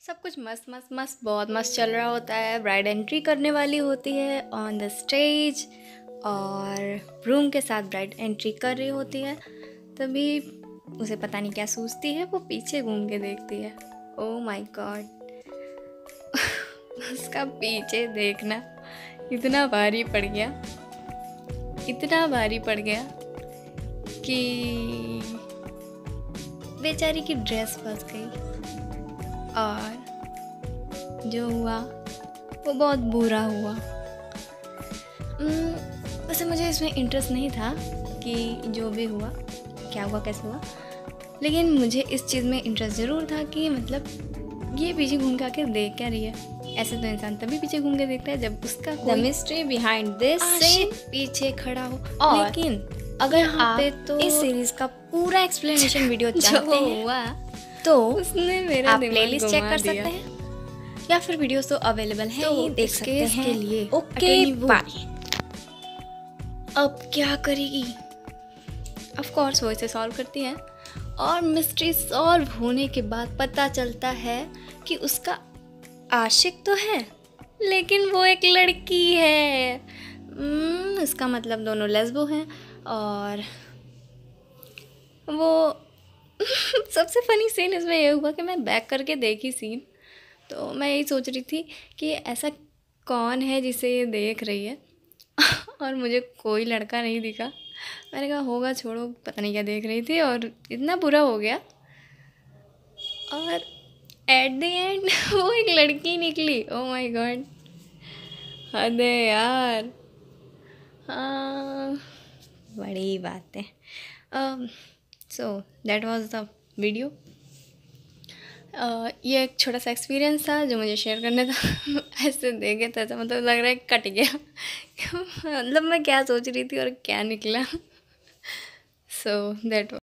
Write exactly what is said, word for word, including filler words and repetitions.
सब कुछ मस्त मस्त मस्त बहुत मस्त चल रहा होता है। ब्राइड एंट्री करने वाली होती है ऑन द स्टेज और ब्रूम के साथ ब्राइड एंट्री कर रही होती है। तभी उसे पता नहीं क्या सूझती है, वो पीछे घूम के देखती है। ओह माय गॉड, उसका पीछे देखना इतना भारी पड़ गया, इतना भारी पड़ गया कि बेचारी की ड्रेस फंस गई और जो हुआ वो बहुत बुरा हुआ। वैसे मुझे इसमें इंटरेस्ट नहीं था कि जो भी हुआ क्या हुआ कैसे हुआ, लेकिन मुझे इस चीज़ में इंटरेस्ट ज़रूर था कि मतलब ये पीछे घूम के आके देख क्या रही है। ऐसे तो इंसान तभी पीछे घूम के देखता है जब उसका the mystery behind this scene पीछे खड़ा हो। और लेकिन अगर आप पे तो इस सीरीज का पूरा एक्सप्लेनेशन वीडियो चाहते हैं हुआ तो उसने मेरा आप दिमाग प्लेलिस्ट चेक घुमा कर दिया। सकते हैं या फिर वीडियोस तो अवेलेबल है, तो ये देख इस सकते केस हैं के लिए ओके अटेनी वो बाय। अब क्या करेगी? ऑफ कोर्स वो इसे सॉल्व करती है और मिस्ट्री सॉल्व होने के बाद पता चलता है कि उसका आशिक तो है लेकिन वो एक लड़की है। hmm, इसका मतलब दोनों लेस्बो हैं। और वो सबसे फनी सीन इसमें ये हुआ कि मैं बैक करके देखी सीन, तो मैं यही सोच रही थी कि ऐसा कौन है जिसे ये देख रही है और मुझे कोई लड़का नहीं दिखा। मैंने कहा होगा छोड़ो, पता नहीं क्या देख रही थी और इतना बुरा हो गया। और एट द एंड वो एक लड़की निकली। ओह माय गॉड, हद है यार। हाँ, बड़ी बात है। So that was the video. ये एक छोटा सा एक्सपीरियंस था जो मुझे शेयर करना था। ऐसे देखे तो ऐसा मतलब लग रहा है कट गया। मतलब मैं क्या सोच रही थी और क्या निकला। So that